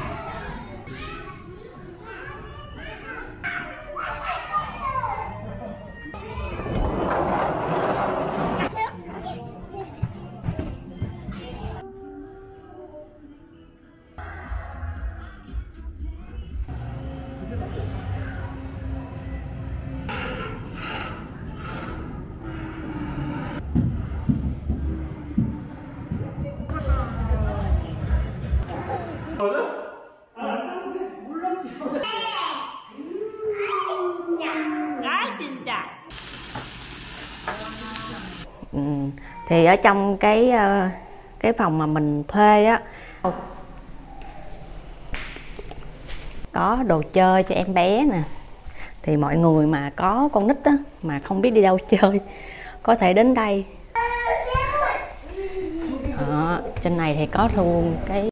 Thì ở trong cái phòng mà mình thuê á, có đồ chơi cho em bé nè. Thì mọi người mà có con nít á mà không biết đi đâu chơi có thể đến đây. Trên này thì có luôn cái